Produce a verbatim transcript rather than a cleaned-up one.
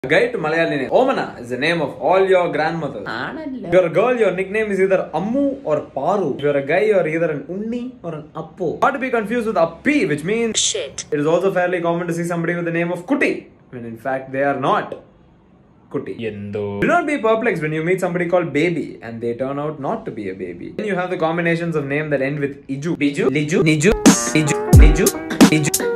Guide to Malayali name. Omana is the name of all your grandmothers. If you're a girl, your nickname is either Ammu or Paru. If you're a guy, you're either an Unni or an Appo. Not to be confused with Appi, which means shit. It is also fairly common to see somebody with the name of Kuti, when in fact they are not Kuti. Yendo. Do not be perplexed when you meet somebody called Baby and they turn out not to be a baby. Then you have the combinations of names that end with Iju, Biju, Liju, Niju, Iju, Niju, Iju.